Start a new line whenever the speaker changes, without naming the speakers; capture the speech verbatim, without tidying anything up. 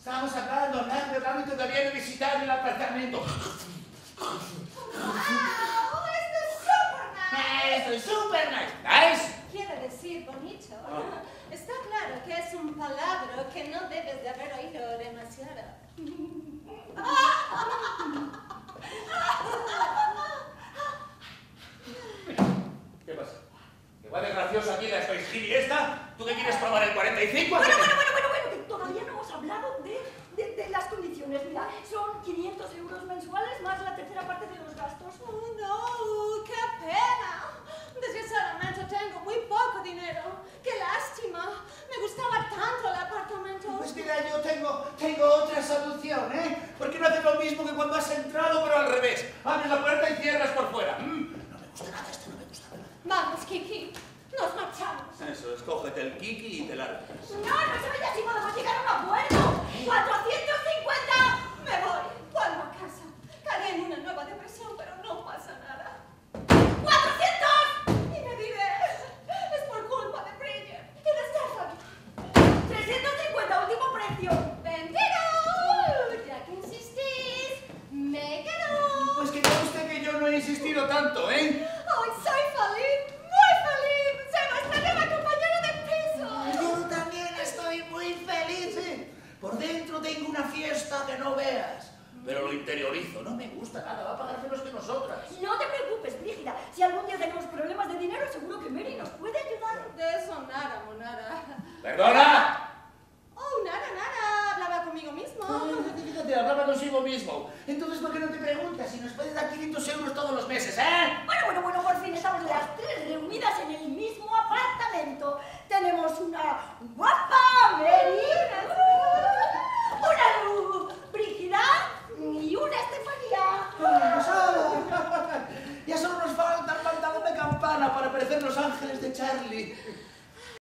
Estamos hablando, hablando, hablando y todavía no visitar el apartamento.
¡Wow! ¡Esto es super nice!
¡Esto es super nice! ¿Nice?
Quiere decir bonito.
Ah.
Está claro que es un palabra que no debes de haber oído demasiado.
¿Qué pasa? ¿Que va de gracioso aquí la Space Gili esta? ¿Tú qué quieres probar el cuarenta y cinco?
Bueno, bueno, bueno, bueno, bueno, que todavía no hemos hablado de, de, de las condiciones. Mira, son quinientos euros mensuales más la tercera parte de los gastos.
¡Oh, no! ¡Qué pena! Desgraciadamente tengo muy poco dinero. ¡Qué lástima! Me gustaba tanto el apartamento.
Pues mira, yo tengo, tengo otra solución, ¿eh? ¿Por qué no haces lo mismo que cuando has entrado, pero al revés? Abres la puerta y cierras por fuera. Mm, no me gusta nada esto, no me gusta nada.
Vamos, Kiki. Nos marchamos.
Eso, escógete el Kiki y te largas.
No, no se vaya, si podemos llegar a un acuerdo. ¡cuatrocientos cincuenta!
Me voy. Vuelvo a casa. Caeré en una nueva depresión, pero no pasa nada.
¡cuatrocientos!
Y me diré, es por culpa de Bridget y de Stephanie.
¡trescientos cincuenta, último precio!
¡Vendido! Ya que insistís, me quedo.
Pues que conste que yo no he insistido tanto, ¿eh?
¡Ay, soy feliz! ¡Muy feliz! ¡Soy nuestra nueva compañera de piso!
Yo también estoy muy feliz, ¿eh? Por dentro tengo una fiesta que no veas. Pero lo interiorizo, no me gusta nada, va a pagar menos que nosotras.
No te preocupes, Brígida. Si algún día tenemos problemas de dinero, seguro que Mary nos puede ayudar.
De eso nada, monada.
¡Perdona!
Oh, nada, nada. Hablaba conmigo mismo.
Ay, fíjate, hablaba consigo mismo. Entonces, ¿por qué no te preguntas si nos puede dar quinientos euros todos los meses, eh?
Bueno, bueno, bueno, por fin estamos las tres reunidas en el mismo apartamento. Tenemos una guapa Mary, una uh, Brígida y una Estefanía.
Ya solo nos falta el pantalón de campana para parecer los ángeles de Charlie.